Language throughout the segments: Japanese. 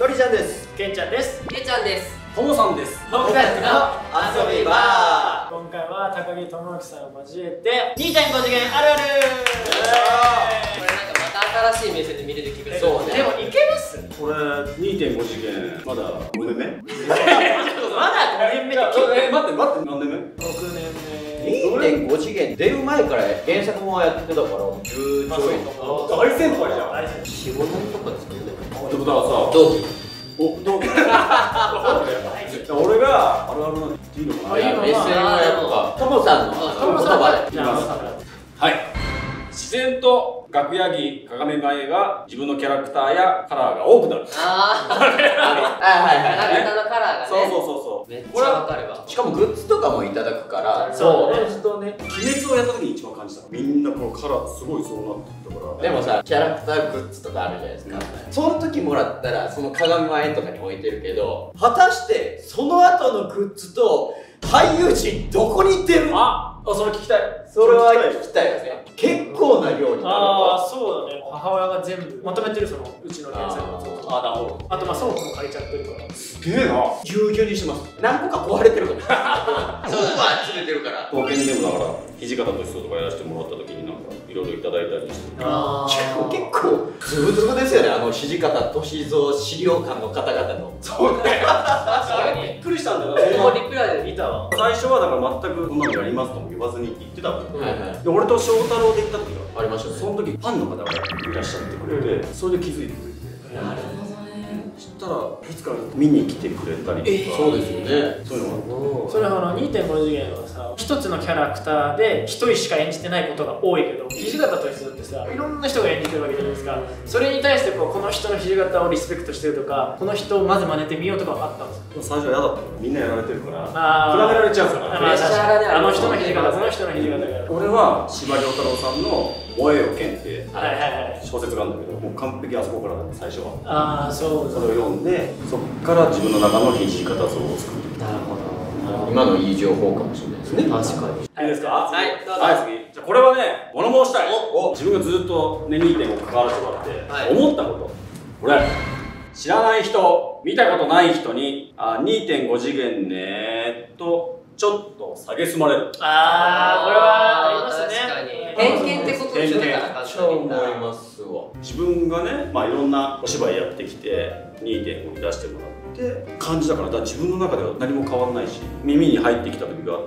とりちゃんです。 けんちゃんです。 ゆうちゃんです。 ともさんです。 僕たちの遊び場。 今回は高木智之さんを交えて 2.5 次元あるある。 これなんかまた新しい目線で見れる気がする。 そうね。でもいけます？ これ2.5次元まだ5年目？ まだ5年目で待って何年目 ？6年目。 2.5 次元出る前から原作もやってたから10ちょい。 大先輩じゃん。 4、5年とかですかね。 ってことはさ、 同期。 同期。俺があるあるなんて言っていいのかな。 いいのかな。 SN はやっぱトモさんの言葉で。 じゃあはい。自然と楽屋着、鏡前が自分のキャラクターやカラーが多くなる。 ああ。 はいはいはい。 キャラクターのカラーがね。 そう。 めっちゃわかるわ。 しかもグッズとかもいただくから、 そうね。とね。 鬼滅をやった時に一番感じた。みんなこのカラーすごいそうなってたから。 でもさ、キャラクターグッズとかあるじゃないですか。その時もらったら、その鏡前とかに置いてるけど、果たしてその後のグッズと俳優陣どこに行ってる？ それ聞きたい。 それは聞きたいですね。結構な量になる。 ああ、そうだね。母親が全部まとめてる、そのうちの原作の。 なるほど。 あとまあ倉庫も借りちゃってるから。 すげえな。 ぎゅうぎゅうにしてます。何個か壊れてるかも。そうは連れてるから。 刀剣でもだから土方歳三とかやらせてもらった時になんかいろいろいただいたりして。 結構ズブズブですよね。土方歳三資料館の方々の。 そうね。びっくりしたんだよな。 もうリプライで見たわ。 最初はだから全くこんなのやりますとも言わずに言ってたの。 はいで俺と翔太郎で行った時がありましたね。 その時ファンの方がいらっしゃってくれて、それで気づいてくれて。 なるほどね。 そしたらいつから見に来てくれたりとか。 そうですよね。 そういうのが。 それは2.5次元はさ、一つのキャラクターで一人しか演じてないことが多いけど、土方歳三ってさ、いろんな人が演じてるわけじゃないですか。それに対してこの人の土方をリスペクトしてるとか、この人をまず真似てみようとかはあったんですか？ 最初は嫌だったからみんなやられてるから比比べられちゃうからプレッシャーがねあの人の土方、この人の土方が。 俺は司馬遼太郎さんの「燃えよ剣」ってはいはいはい。 小説があるんだけど、もう完璧あそこからだって最初は。 ああ、そうそれを読んで、そっから自分の中の土方像を作る。 なるほど。 今のいい情報かもしれないですね。 確かに。 いいですか？ はいどうぞはい、次。じゃあこれはね、物申したい。 お自分がずっとね、2.5関わらせてもらって、 はい思ったこと。俺、知らない人、見たことない人に、2.5次元ねーと、ちょっと蔑まれる。 ああ、これはありますね。 確かに。偏見ってことでしょ。だからそう思いますわ。 自分がね、いろんなお芝居やってきて、2.5に出してもらって感じだから、自分の中では何も変わんないし、耳に入ってきた時があって、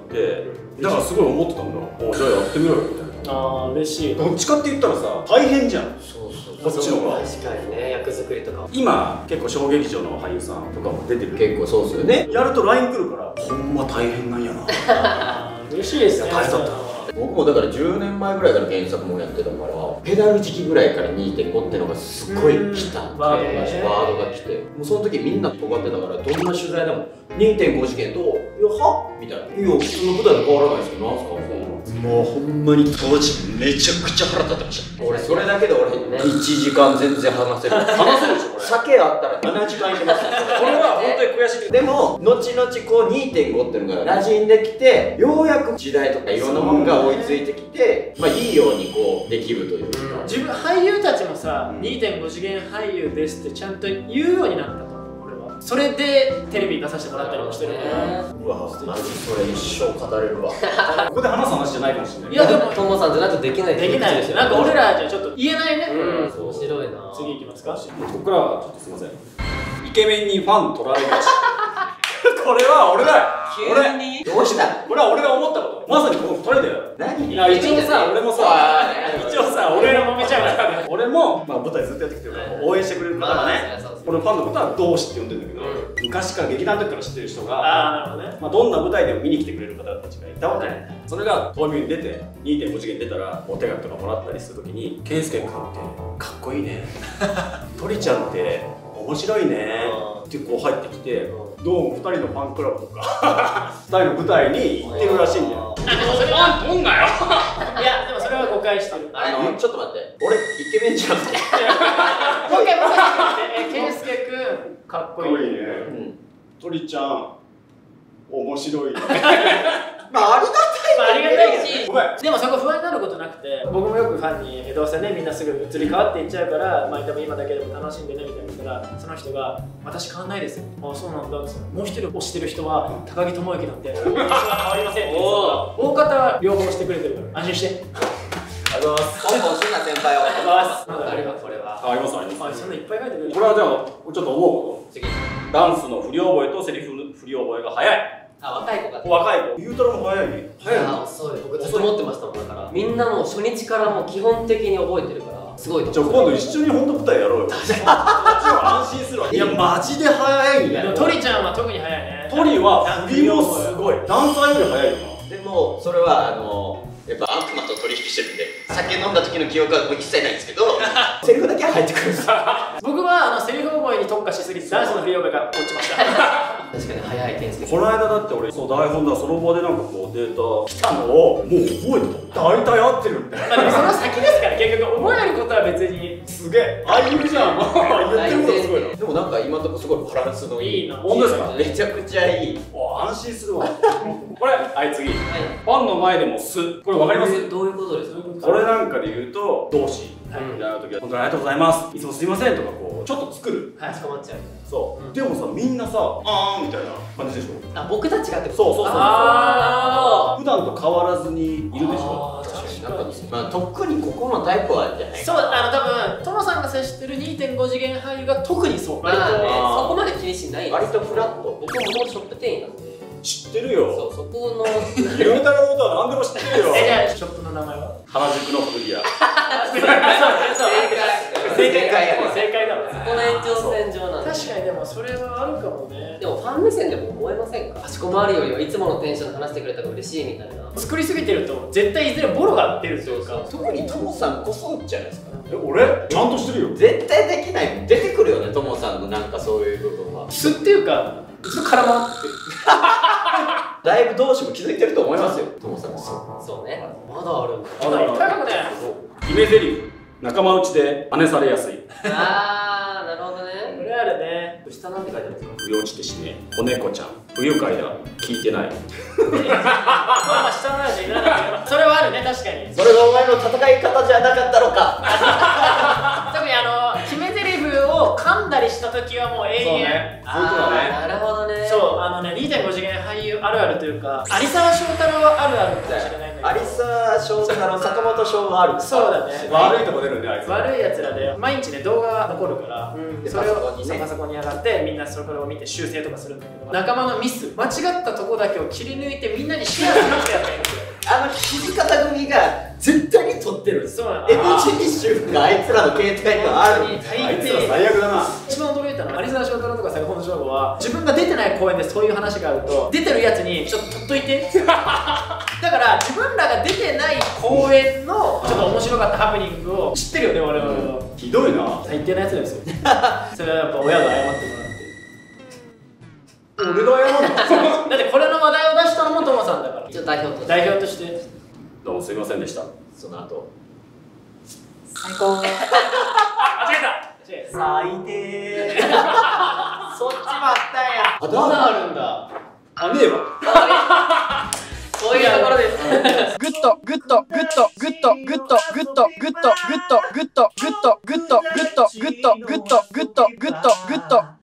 だからすごい思ってたんだ。じゃあやってみろよみたいな。 ああ、嬉しい。 どっちかって言ったらさ、大変じゃん。 そうそう。 こっちの方が。 確かにね、役作りとか。 今結構小劇場の俳優さんとかも出てる。 結構そうですよね。 やると LINE 来るから、ほんま大変なんやな。 あー嬉しいですね。 大変だった僕もだから10年前ぐらいから原作もやってたからペダル時期ぐらいから2.5ってのがすっごい来たワードがねワードが来てもうその時みんな尖ってたからどんな取材でも2.5次元と「いやは?」みたいな「いや普通の舞台と変わらないですけどなんすか?」もうほんまに当時めちゃくちゃ腹立ってました俺それだけで俺1時間全然話せる話せるでしょこれ。 酒あったら7時間いけますこれは本当に悔しい。 でも後々こう2.5っていうのが馴染んできてようやく時代とかいろんなものが追いついてきていいようにこうできるというか自分俳優たちもさ、2.5次元俳優ですってちゃんと言うようになったと思う。俺はそれでテレビ出させてもらったりもしてるからうわマジそれ一生語れるわここで話す話じゃないかもしれない。 いやでもともさんじゃなくてできないできないですよ。なんか俺らじゃちょっと言えないね。 面白いな。 次いきますか。 ここからはちょっとすいません。イケメンにファン取られがち。これは俺だ。 急にどうしたこれは俺が思ったこと。まさにこの2人だよ。 何いや一応さ、俺もさ、一応さ、 俺ら揉めちゃうからね。 俺も舞台ずっとやってきてるから応援してくれる方がね、俺のファンのことは同志って呼んでるんだけど、昔から劇団の時から知ってる人が、 ああ、なるほどね。 どんな舞台でも見に来てくれる方たちがいたわけ。それが東京に出て2.5次元出たらお手紙とかもらったりするときに、健介君ってかっこいいね、トリちゃんって面白いねってこう入ってきて、どうも2人のファンクラブとか2人の舞台に行ってるらしいんだよ。 それはとんなよ。いやでもそれは誤解してる。 ちょっと待って俺イケメンじゃんってもう一回言って。健介君かっこいい。 ね。トリちゃん面白いね。 まあありがまあありがたいけどね。 ごめん。 でもそこ不安になることなくて、僕もよくファンにどうせねみんなすぐ移り変わっていっちゃうから、まあでも今だけでも楽しんでねみたいな言ったら、その人が私変わんないですよ。あ、そうなんだ。もう一人推してる人は高木智之なんで、私は変わりませんって言ってたから、大方は両方してくれてるから安心して。 ありがとうございます。香港俊奈先輩をありがとうございます。 なんかありますこれは。 ありますありあ、 ます。 そんないっぱい書いてくれる。 これはじゃあちょっと思うこ次。 と。ダンスの振り覚えとセリフ振り覚えが早い。 あ、若い子が。 若い子。ゆうたろうも早いね。早いの。 遅い。僕ずっと持ってましたもんだから。みんなもう初日からもう基本的に覚えてるから、すごいとじゃあ思う。 今度一緒に本当舞台やろうよ。こっちは安心するわ。いやマジで早いね。 トリちゃんは特に早いね。 トリは振りもすごい。ダンサーより早いよな。 でもそれはやっぱ悪魔と取引してるんで、酒飲んだ時の記憶はもう一切ないんですけどセリフだけは入ってくるんですよ。 僕はセリフ覚えに特化しすぎてダンスの振り覚えが落ちました。 確かに早い健介。 この間だって俺そう台本だその場でなんかこうデータ来たのをもう覚えてた。大体合ってるみたいな。 まあでもその先ですから、結局覚えることは別に。 すげえ。ああいうじゃん。言ってることすごいな。 でもなんか今のところすごいバランスのいい。 いいな。 本当ですか。 めちゃくちゃいい。 安心するわ。これはい次。ファンの前でもす。これわかります？ どういうことですか？ これなんかで言うと動詞みたいな時は本当にありがとうございます。いつもすいませんとかこうちょっと作る。 はい、 捕まっちゃう。 そう。でもさみんなさあーみたいな感じでしょ。 あ、僕たちがってこと。 そうそうそう。 ああ普段と変わらずにいるでしょ。 あー、確なんかかに。 まあ特にここのタイプはあるんじゃないか。 そう、多分トモさんが接してる 2.5 次元俳優が特にそう。 まあね、 あーそこまで気にしないです。 割とフラット。 僕ももとショップ店員なんで。 知ってるよ。 そう、そこの。 ゆうたろうのことは何でも知ってるよ。 じゃあショップの名前は？ 原宿の古着屋。 正正解やね。 正解だわ。 そこの延長線上なんで。 確かにでもそれはあるかもね。 でもファン目線でも思えませんか？かしこまるよりはいつものテンションで話してくれたら嬉しいみたいな。 作りすぎてると絶対いずれボロが出るというか。 特にトモさんこそじゃないですか。 俺ちゃんとしてるよ。 絶対できないもん。出てくるよね、トモさんのなんかそういう部分は。 素っていうか、ずっと絡まってる。 だいぶ同士も気づいてると思いますよ、トモさんも。 そうね。まだあるんだ。 まだいっぱい書くね。 決め台詞。仲間内で真似されやすい。 あー、なるほどこね。 れあるね。 下なんて書いてあるんですか？ 不要地ってしね。子猫ちゃん。不愉快だ。聞いてない。 まあ下の話いらないけど、それはあるね、確かに。 それがお前の戦い方じゃなかったのか。 特に決め台詞を噛んだりした時はもう永遠。 あー、なるほどね。 そう、2.5 次元俳優あるあるというか、有沢翔太郎あるあるかもしれないんだけど。 有沢翔太郎、坂本翔がある。 そうだね。 悪いとこ出るねあいつ。 悪いやつらで毎日ね動画が残るから、 でそれをパソコンにねパソコンに上がってみんなそれを見て修正とかするんだけど、仲間のミス間違ったとこだけを切り抜いてみんなにシェアするってやつがいるんですよ。 土方組が絶対に撮ってるんですよ。 そうなの。 NG 集があいつらの携帯にはある。 あいつら最悪だな。 一番驚いたのは有沢翔太郎とか坂本翔吾は自分が出てない公演でそういう話があると出てるやつにちょっと取っといてだから自分らが出てない公演のちょっと面白かったハプニングを知ってるよね我々は。 ひどいな。 最低なやつですよそれはやっぱ親が謝ってもらって俺が謝るの。 だってこれの話題を出したのもトモさんだから一応代表として。 代表としてどうもすいませんでした。 その後。 最高。 間違えた最低。そっちもあったんや。 まだあるんだ。 あねえわ。 そういうところです。 グッドグッドグッドグッドグッドグッドグッドグッドグッドグッドグッドグッドグッドグッドグッドグッドグッドグッド